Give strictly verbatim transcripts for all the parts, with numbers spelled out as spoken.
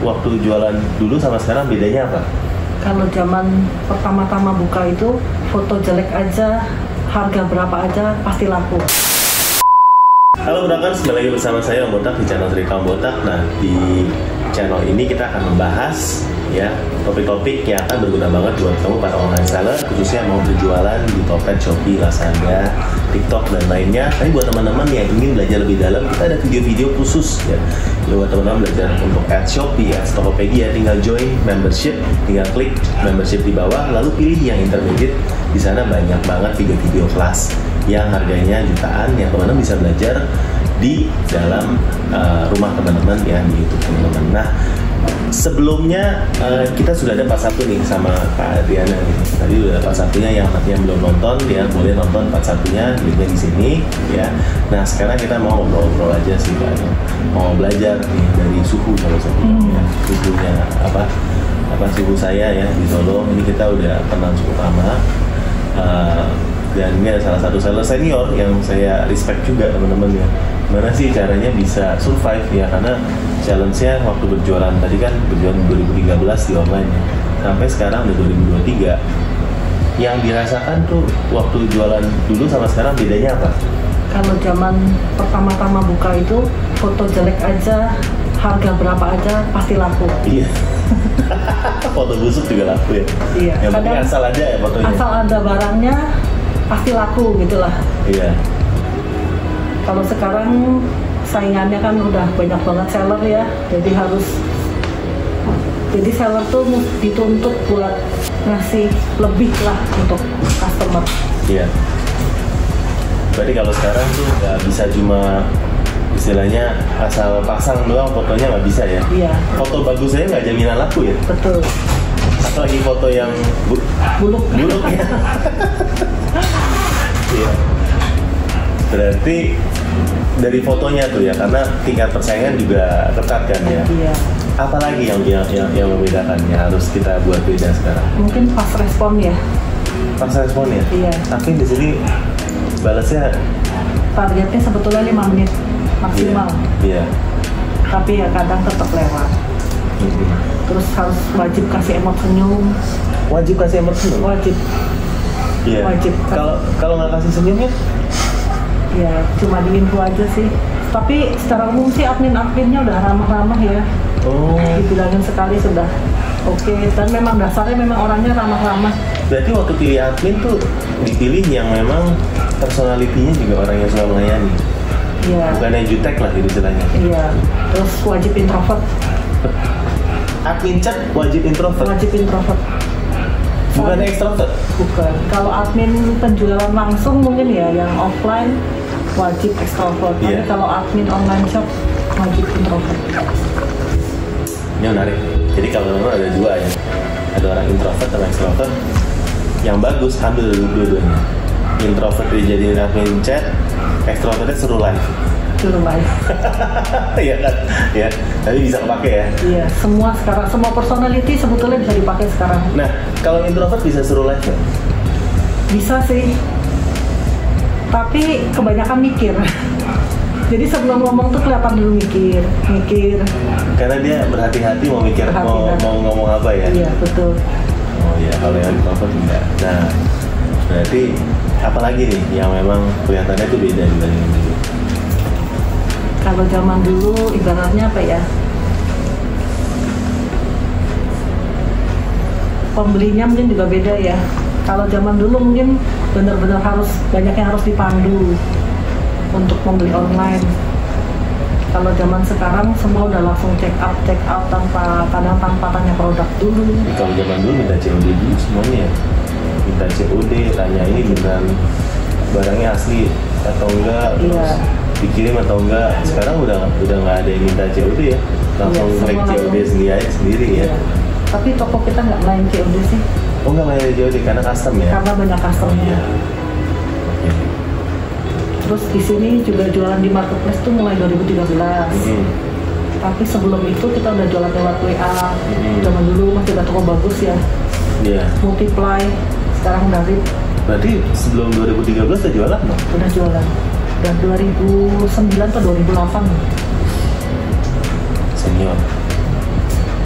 waktu jualan dulu sama sekarang bedanya apa? Kalau zaman pertama-tama buka itu foto jelek aja, harga berapa aja pasti laku. Halo Brakers, kembali lagi bersama saya Om Botak di channel Trika Om Botak. Nah, di channel ini kita akan membahas ya topik-topik yang akan berguna banget buat kamu para online seller, khususnya yang mau berjualan di Tokped, Shopee, Lazada, TikTok dan lainnya. Tapi buat teman-teman yang ingin belajar lebih dalam, kita ada video-video khusus ya. Buat teman-teman belajar untuk ads Shopee, ads Tokopedia, tinggal join membership, tinggal klik membership di bawah, lalu pilih yang intermediate. Di sana banyak banget video-video kelas yang harganya jutaan, yang teman-teman bisa belajar di dalam uh, rumah teman-teman ya, di YouTube teman-teman. Nah, sebelumnya uh, kita sudah ada part satu nih sama Kak Adriana nih. Tadi udah ada part satunya, yang yang belum nonton ya boleh nonton part satunya, linknya di sini ya. Nah, sekarang kita mau ngobrol-ngobrol aja sih Kak. Mau belajar nih dari suhu kalau saya bilang ya. Suhunya apa? Apa suhu saya ya di Solo. Ini kita udah kenal cukup lama. Uh, dan ini ada salah satu seller senior yang saya respect juga teman-teman ya. Gimana sih caranya bisa survive ya, karena challenge-nya waktu berjualan tadi kan berjualan dua ribu tiga belas di online ya, sampai sekarang udah dua ribu dua puluh tiga. Yang dirasakan tuh waktu jualan dulu sama sekarang bedanya apa? Kalau zaman pertama-tama buka itu foto jelek aja, harga berapa aja pasti laku. Iya. Foto busuk juga laku ya. Iya. Yang penting asal ada ya fotonya. Asal ada barangnya pasti laku gitulah. Iya. Kalau sekarang saingannya kan udah banyak banget seller ya, jadi harus jadi seller tuh dituntut buat ngasih lebih lah untuk customer. Iya. Berarti kalau sekarang tuh nggak bisa cuma istilahnya asal pasang doang fotonya, nggak bisa ya? Iya. Foto bagus aja nggak jaminan laku ya? Betul. Apalagi foto yang bu buluk. Buluk ya. Iya. Berarti dari fotonya tuh ya, karena tingkat persaingan juga ketat kan ya. Iya. Apalagi yang yang yang, yang membedakannya harus kita buat beda sekarang? Mungkin pas respon ya. Pas respon ya. Iya. Tapi di sini balasnya targetnya sebetulnya lima menit maksimal. Iya. Iya. Tapi ya kadang tetap lewat. Mm-hmm. Terus harus wajib kasih emot senyum. Wajib kasih emot senyum. Wajib. Iya. Wajib. Kalau kalau nggak kasih senyumnya? Ya cuma di info aja sih. Tapi secara umum sih admin-adminnya udah ramah-ramah ya. Oh. Dibilangin sekali sudah oke. Okay. Dan memang dasarnya memang orangnya ramah-ramah. Berarti waktu pilih admin tuh dipilih yang memang personalitinya juga orang yang suka melayani. Iya. Bukan yang jutek lah gitu istilahnya. Iya. Terus wajib introvert. Admin chat wajib introvert. Wajib introvert. Bukan ekstrovert. Bukan. Kalau admin penjualan langsung mungkin ya yang offline wajib ekstrovert. Tapi Yeah. kalau admin online shop wajib introvert. Ini menarik. Jadi kalau memang ada dua ya, ada orang introvert sama ekstrovert. Yang bagus ambil dua-duanya. Introvert dijadiin admin chat, ekstrovertnya seru live. Suruh live. Iya kan? Ya. Tapi bisa kepake ya. Iya. Semua sekarang semua personality sebetulnya bisa dipakai sekarang. Nah, kalau introvert bisa seru live nggak? Bisa sih. Tapi kebanyakan mikir. Jadi sebelum ngomong tuh kelihatan dulu mikir, mikir. Karena dia berhati-hati mau mikir mau, Berhati-hati. mau ngomong apa ya. Iya betul. Oh iya, kalau yang introvert enggak. Nah, berarti apa lagi nih yang memang kelihatannya itu beda dibandingin dulu? Kalau zaman dulu ibaratnya apa ya? Pembelinya mungkin juga beda ya. Kalau zaman dulu mungkin benar-benar harus banyak yang harus dipandu untuk membeli online. Kalau zaman sekarang semua udah langsung check out check out tanpa kadang tanpa tanya produk dulu. Kalau zaman dulu minta C O D dulu semuanya ya. Minta C O D, tanya ini beneran barangnya asli atau enggak, Iya. terus dikirim atau enggak. Sekarang udah udah nggak ada yang minta C O D ya, langsung Iya, klik semua C O D langsung. sendiri aja sendiri ya. Iya. Tapi toko kita nggak main C O D sih, Oh nggak main C O D karena custom ya? karena banyak customer. Iya. Oke. Terus di sini juga jualan di marketplace tuh mulai dua ribu tiga belas. Mhm. Tapi sebelum itu kita udah jualan lewat W A. Mhm. Zaman dulu masih ada toko bagus ya, Iya. Multiply. Sekarang udah R I P, Berarti sebelum dua ribu tiga belas udah jualan dong? udah jualan. Dan dua ribu sembilan atau dua ribu delapan. Senior.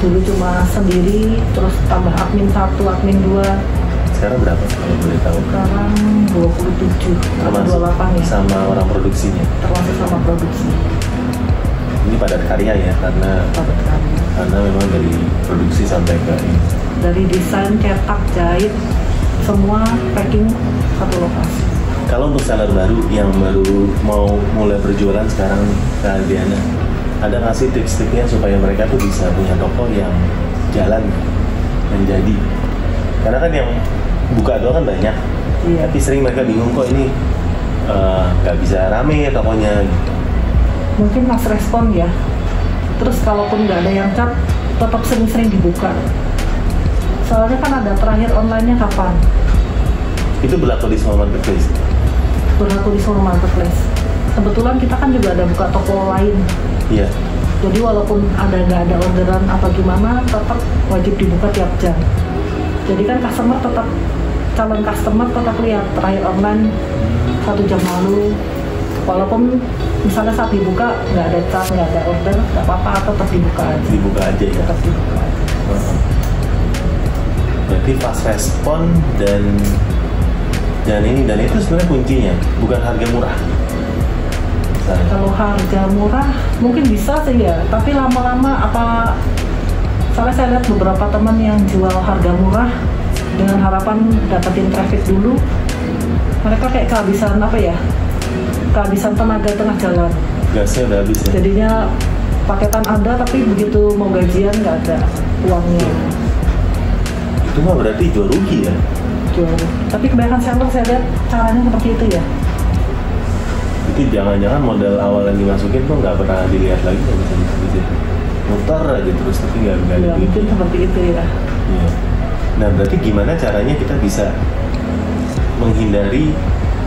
dulu cuma sendiri, terus tambah admin satu, admin dua. Sekarang berapa kalau boleh tahu? Sekarang dua puluh tujuh, Termasuk dua puluh delapan ya. sama orang produksinya. Termasuk sama produksi. Ini padat karya ya, karena Padat karya. karena memang dari produksi sampai ke ini. Dari desain, cetak, jahit, semua packing satu lokasi. Kalau untuk seller baru yang baru mau mulai berjualan sekarang nih, Kak Diana, ada nggak sih tips-tipsnya supaya mereka tuh bisa punya toko yang jalan, yang jadi? Karena kan yang buka doang kan banyak, Iya. tapi sering mereka bingung kok ini eh, nggak bisa rame tokonya. Mungkin mas respon ya. Terus kalaupun nggak ada yang cat, tetap sering-sering dibuka. Soalnya kan ada terakhir online-nya kapan? Itu berlaku di semua marketplace. Berlaku di semua marketplace. Kebetulan kita kan juga ada buka toko lain. Iya. Jadi walaupun ada nggak ada orderan apa gimana, tetap wajib dibuka tiap jam. Jadi kan customer tetap, calon customer tetap lihat terakhir online satu jam lalu. Walaupun misalnya saat dibuka nggak ada cat, nggak ada order, nggak apa-apa, tetap dibuka aja. Dibuka aja ya. Tetap dibuka aja. Uh-huh. Berarti fast respon dan dan ini dan itu sebenarnya kuncinya, bukan harga murah. Misalnya. Kalau harga murah mungkin bisa sih ya, tapi lama-lama apa? Soalnya saya lihat beberapa teman yang jual harga murah dengan harapan dapetin traffic dulu, mereka kayak kehabisan apa ya? Kehabisan tenaga tengah jalan. Gasnya udah habis ya. Jadinya paketan ada tapi begitu mau gajian nggak ada uangnya. Itu mah berarti jual rugi ya. Jual. Tapi kebanyakan seller saya lihat caranya seperti itu ya. Itu jangan-jangan modal awal yang dimasukin tuh nggak pernah dilihat lagi, nggak bisa gitu. Muter aja terus tapi nggak nggak ada Ya, mungkin duitnya. seperti itu ya. Iya. Nah berarti gimana caranya kita bisa menghindari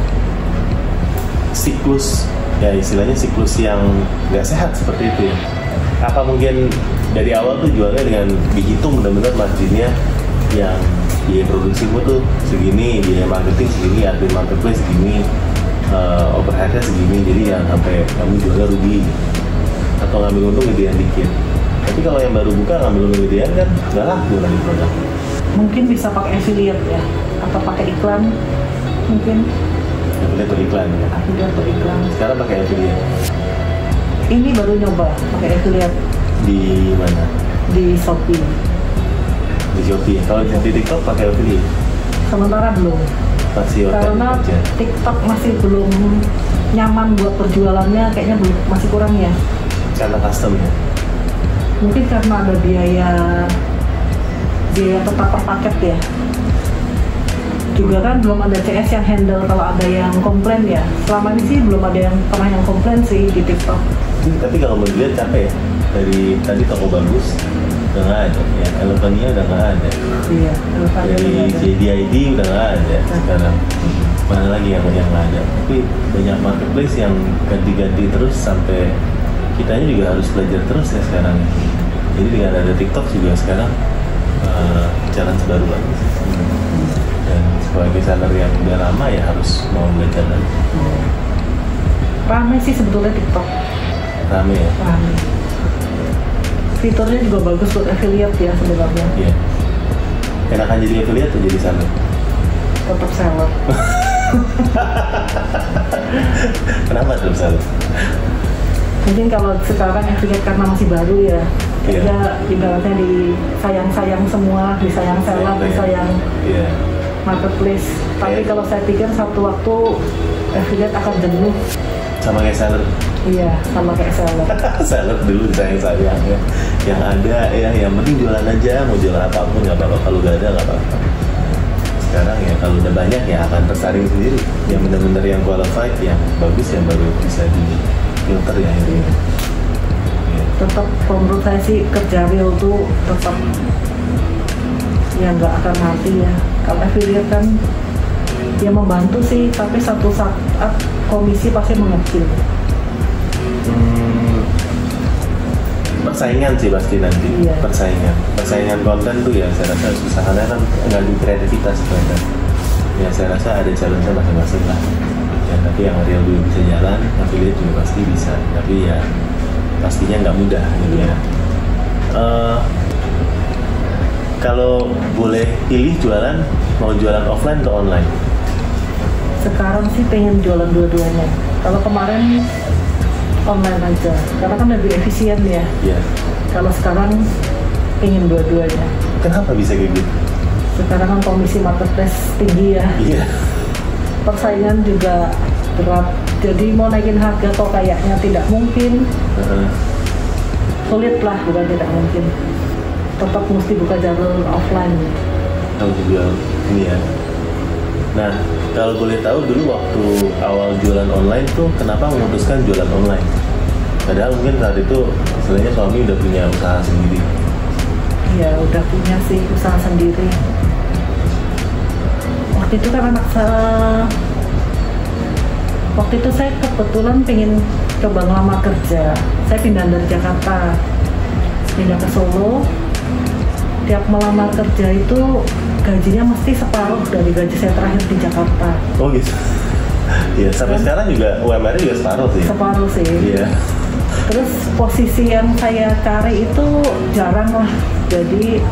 siklus, ya istilahnya siklus yang nggak sehat seperti itu ya? Apa mungkin dari awal tuh jualnya dengan dihitung benar-benar marginnya, yang biaya produksimu tuh segini, biaya marketing segini, admin marketplace segini, uh, overheadnya segini, jadi yang sampai kamu jualnya rugi atau ngambil untung gedean dikit. Tapi kalau yang baru buka ngambil untung gedean kan nggak laku lagi produk. Mungkin bisa pakai affiliate ya, atau pakai iklan mungkin. Affiliate atau iklan ya. Affiliate atau iklan. Sekarang pakai affiliate Ini baru nyoba pakai affiliate di mana? di Shopee. Di Shopee. Kalau di TikTok pakai affiliate Sementara belum, masih karena organik aja. TikTok masih belum nyaman buat perjualannya, kayaknya belum, masih kurang ya. Karena custom ya. Mungkin karena ada biaya biaya tetap per paket ya. Juga kan belum ada C S yang handle kalau ada yang komplain ya. Selama ini sih belum ada yang pernah yang komplain sih di TikTok. Tapi kalau mau dilihat capek ya. Dari tadi toko bagus udah nggak ada, ya Elevennya udah nggak ada. Iya, Dari J D I D udah nggak ada sekarang. Mana lagi yang yang nggak ada? Tapi banyak marketplace yang ganti-ganti terus sampai kitanya juga harus belajar terus ya sekarang. Jadi dengan ada TikTok juga sekarang uh, jalan baru lagi. Dan sebagai seller yang udah lama ya harus mau belajar lagi. Ramai sih sebetulnya TikTok. Rame ya. Rame. Fiturnya juga bagus buat affiliate ya sebenarnya. Iya. Enakan jadi affiliate atau jadi seller? Tetap seller. Kenapa tuh seller? Mungkin kalau sekarang affiliate karena masih baru ya, kayaknya ibaratnya disayang-sayang semua, disayang seller, disayang Iya. marketplace. Tapi Iya. kalau saya pikir satu waktu affiliate akan jenuh. Sama kayak seller. Iya, sama kayak seller. Seller dulu disayang-sayang ya. Yang ada ya, yang penting jualan aja, mau jualan apapun nggak apa-apa, kalau nggak ada nggak apa-apa. Sekarang ya kalau udah banyak ya akan tersaring sendiri. Yang benar-benar yang qualified, yang bagus, yang baru bisa di filter ya itu. Ya. Tetap menurut saya sih kerja real tuh tetap ya nggak akan mati ya. Kalau affiliate kan ya membantu sih, tapi satu saat komisi pasti mengecil. Hmm, persaingan sih pasti nanti. Iya. Persaingan, persaingan konten tuh ya saya rasa susah karena kan ngadu kreativitas mereka. Ya saya rasa ada challenge-nya masing-masing lah. Ya, tapi yang real dulu bisa jalan, affiliate juga pasti bisa. Tapi ya pastinya nggak mudah gitu ya. Iya. Eh, kalau boleh pilih jualan, mau jualan offline atau online? Sekarang sih pengen jualan dua-duanya. Kalau kemarin online aja, karena kan lebih efisien ya. Iya. Kalau sekarang pengen dua-duanya. Kenapa bisa kayak gitu? Sekarang kan komisi marketplace tinggi ya. Iya. Persaingan juga berat. Jadi mau naikin harga kok kayaknya tidak mungkin. Uh-huh. Sulit lah, bukan tidak mungkin. Tetap mesti buka jalur offline. Tahu juga ini ya. Nah, kalau boleh tahu dulu waktu awal jualan online tuh kenapa memutuskan jualan online? Padahal mungkin saat itu istilahnya suami udah punya usaha sendiri. Ya udah punya sih usaha sendiri. Waktu itu kan anak saya, waktu itu saya kebetulan pengen coba ngelamar kerja. Saya pindah dari Jakarta, pindah ke Solo. Tiap melamar kerja itu gajinya mesti separuh dari gaji saya terakhir di Jakarta. Oh gitu. Iya, sampai Dan sekarang juga U M R-nya juga separuh sih. Separuh sih. Iya. Terus posisi yang saya cari itu jarang lah. Jadi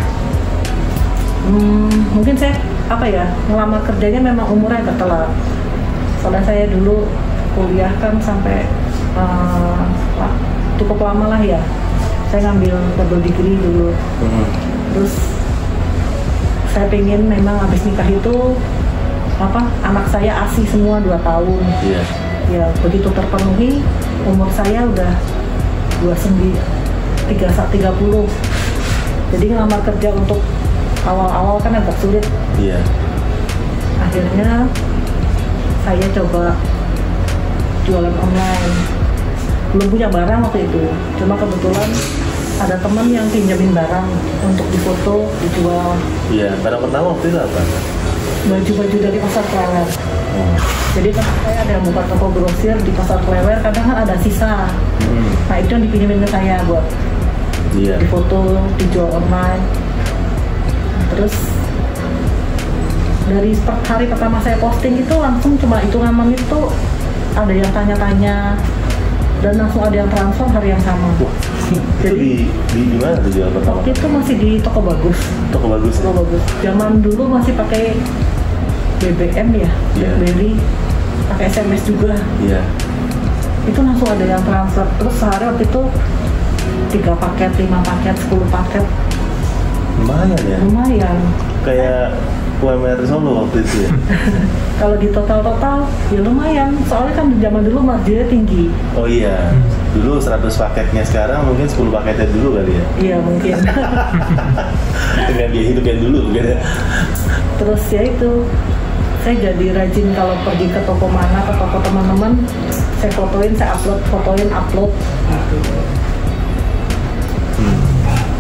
hmm, mungkin saya apa ya ngelamar kerjanya memang umurnya agak telat. Soalnya saya dulu kuliah kan sampai uh, cukup lama lah ya. Saya ngambil double degree dulu. Hmm. Terus saya pengen memang habis nikah itu apa anak saya A S I semua dua tahun. Iya. Ya begitu terpenuhi umur saya udah dua puluh sembilan, tiga puluh. Jadi ngelamar kerja untuk awal-awal kan agak sulit. Iya. Akhirnya saya coba jualan online. Belum punya barang waktu itu. Cuma kebetulan ada teman yang pinjamin barang untuk difoto, dijual. Iya, barang pertama waktu itu apa? Baju-baju dari pasar Klewer. Oh. Jadi kan saya ada buka toko grosir di pasar Klewer, kadang kan ada sisa. Hmm. Nah itu yang dipinjemin ke saya buat Iya. difoto, dijual online. Terus dari per- hari pertama saya posting itu langsung cuma hitungan menit itu ada yang tanya-tanya dan langsung ada yang transfer hari yang sama. Wah, itu di, di, di mana tuh jual pertama? Waktu itu masih di toko bagus. Toko bagus. Toko bagus. Zaman dulu masih pakai B B M ya, Iya. BlackBerry, pakai S M S juga. Iya. Itu langsung ada yang transfer. Terus sehari waktu itu tiga paket, lima paket, sepuluh paket. Lumayan ya. Lumayan. Kayak U M R Solo waktu itu ya. Kalau di total-total ya lumayan. Soalnya kan di zaman dulu marginnya tinggi. Oh iya. Dulu seratus paketnya, sekarang mungkin sepuluh paketnya dulu kali ya. Iya mungkin. Dengan dia hidup yang dulu mungkin ya. Terus ya itu saya jadi rajin kalau pergi ke toko mana, ke toko teman-teman, saya fotoin, saya upload, fotoin, upload. Gitu. Hmm.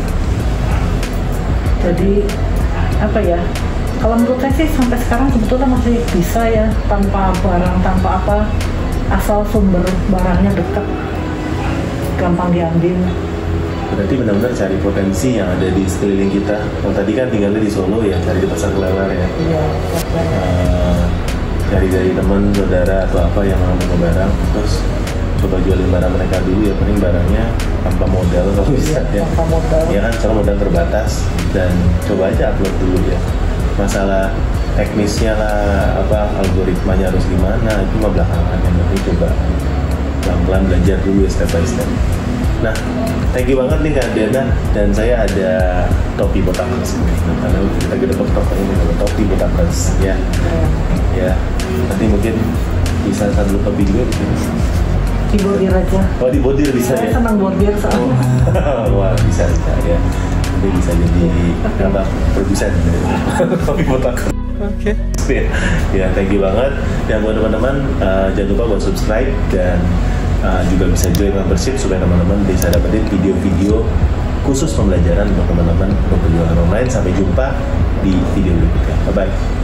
Jadi apa ya? Kalau menurut saya sih sampai sekarang sebetulnya masih bisa ya tanpa barang, tanpa apa, asal sumber barangnya dekat, gampang diambil. Berarti benar-benar cari potensi yang ada di sekeliling kita. Kalau tadi kan tinggalnya di Solo ya, cari di pasar Klewer ya. Iya, Uh, cari dari teman, saudara atau apa yang mau mau barang, terus coba jualin barang mereka dulu ya, paling barangnya tanpa modal kalau bisa ya. tanpa modal. Ya kan, soal modal terbatas dan coba aja upload dulu ya. Masalah teknisnya lah, apa algoritmanya harus gimana itu mah belakangan, yang penting coba pelan-pelan belajar dulu ya, step by step. Nah, thank you banget nih Kak Diana, dan saya ada topi botakers ini. Karena kita kita toko ini ada topi botakers ya. Ya, nanti mungkin bisa sambil topi juga di sini. Di bordir aja. Oh, di bordir bisa Saya ya. senang bordir soalnya. Oh. Wah, bisa bisa ya. Nanti bisa jadi apa produsen topi botakers. Oke. Okay. Ya, thank you banget. Dan buat teman-teman, uh, jangan lupa buat subscribe dan uh, juga bisa join membership supaya teman-teman bisa dapetin video-video khusus pembelajaran untuk teman-teman untuk penjualan online. Sampai jumpa di video berikutnya. Bye bye.